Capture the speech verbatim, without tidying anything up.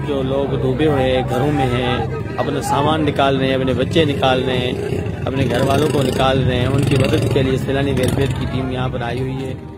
जो लोग डूबे हुए हैं, घरों में हैं, अपना सामान निकाल रहे हैं, अपने बच्चे निकाल रहे हैं, अपने घर वालों को निकाल रहे हैं, उनकी मदद के लिए सैलानी वेलफेयर की टीम यहाँ पर आई हुई है।